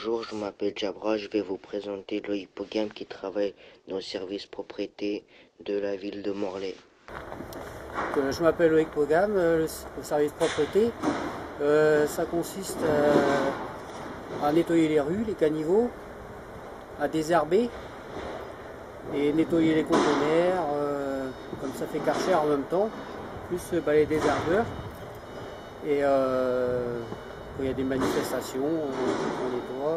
Bonjour, je m'appelle Jabra, je vais vous présenter le hippogame qui travaille dans le service propriété de la ville de Morlaix. Je m'appelle Loïc Pogam, le service propreté. Ça consiste à nettoyer les rues, les caniveaux, à désherber et nettoyer les conteneurs, comme ça fait Karcher en même temps, plus balayer des herbeurs. Et quand il y a des manifestations, on nettoie,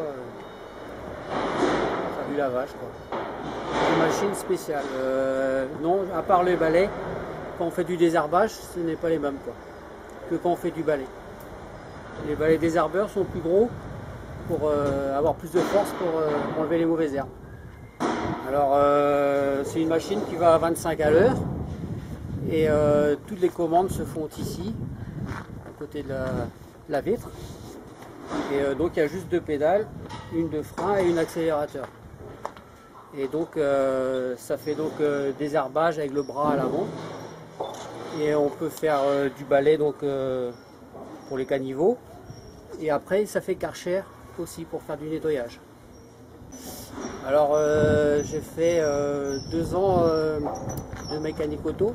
faire du lavage, quoi. Une machine spéciale. Non, à part les balais, quand on fait du désherbage, ce n'est pas les mêmes quoi, que quand on fait du balai. Les balais désherbeurs sont plus gros pour avoir plus de force pour enlever les mauvaises herbes. Alors c'est une machine qui va à 25 à l'heure et toutes les commandes se font ici, à côté de la vitre. Et donc il y a juste deux pédales, une de frein et une accélérateur. Et donc ça fait donc désherbage avec le bras à l'avant. Et on peut faire du balai donc, pour les caniveaux. Et après ça fait Karcher aussi pour faire du nettoyage. Alors j'ai fait 2 ans de mécanique auto,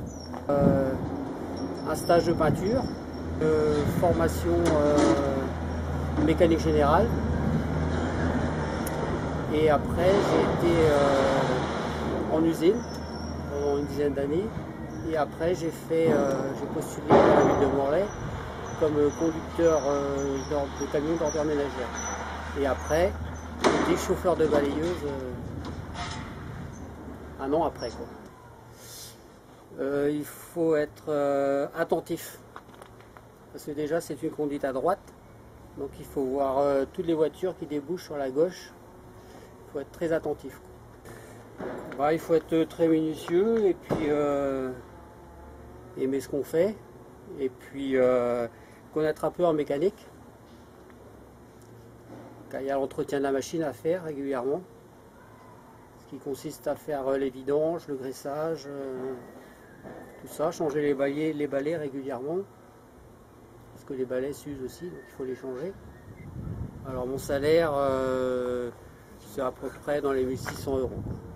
un stage de peinture, formation mécanique générale. Et après j'ai été en usine pendant une dizaine d'années. Et après j'ai postulé à la ville de Morlaix comme conducteur de camion d'ordures ménagères. Et après, j'étais chauffeur de balayeuse un an après, quoi. Il faut être attentif. Parce que déjà c'est une conduite à droite. Donc il faut voir toutes les voitures qui débouchent sur la gauche. Il faut être très attentif, quoi. Bah, il faut être très minutieux et puis aimer ce qu'on fait, et puis connaître un peu en mécanique, car il y a l'entretien de la machine à faire régulièrement, ce qui consiste à faire les vidanges, le graissage, tout ça, changer les balais régulièrement, parce que les balais s'usent aussi, donc il faut les changer. Alors mon salaire, c'est à peu près dans les 1600 €.